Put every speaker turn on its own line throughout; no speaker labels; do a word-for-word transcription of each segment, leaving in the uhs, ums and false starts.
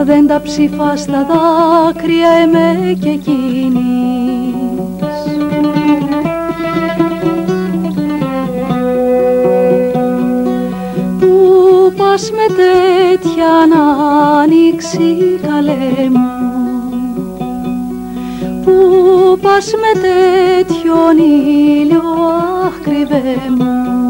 δεν τα ψήφα στα δάκρυα εμέ και εκείνης. Πού πας με τέτοια άνοιξη καλέ μου, πού πας με τέτοιον ήλιο αχ κρυβέ μου.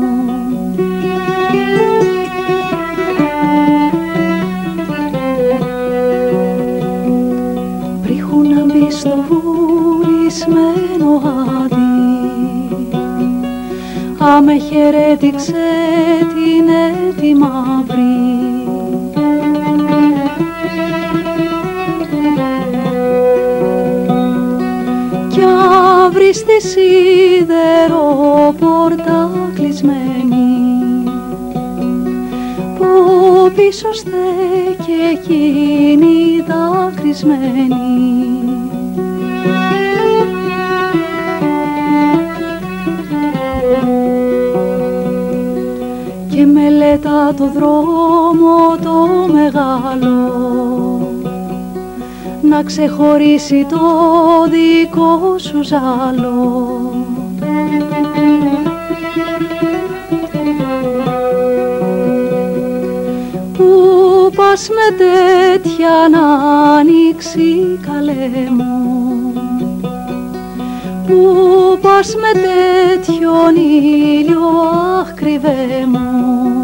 Πρίχου να μπει στο βουλισμένο άδει, άμε χαιρέτηξε την έτη μαύρη. Κι αύριο στη σιδερόπορτα κλεισμένη, που πίσω στέκει εκείνη δακρυσμένη. Και μελέτα το δρόμο το μεγάλο, να ξεχωρίσει το δικό σου ζάλο. Πού πας με τέτοια άνοιξη καλέ μου, πού πας με τέτοιον ήλιο αχ κρυβέ μου.